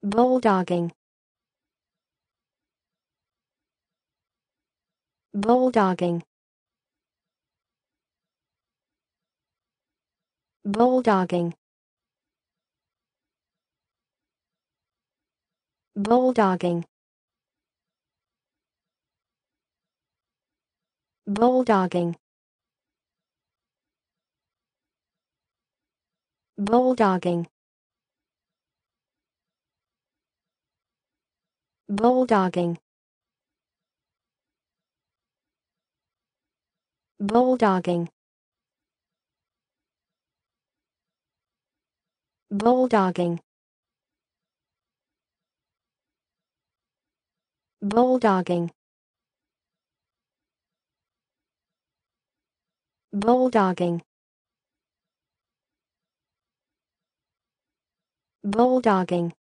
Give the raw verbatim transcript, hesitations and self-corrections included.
Bulldogging. Bulldogging. Bulldogging. Bulldogging. Bulldogging. Bulldogging. Bulldogging. Bulldogging. Bulldogging. Bulldogging. Bulldogging. Bulldogging.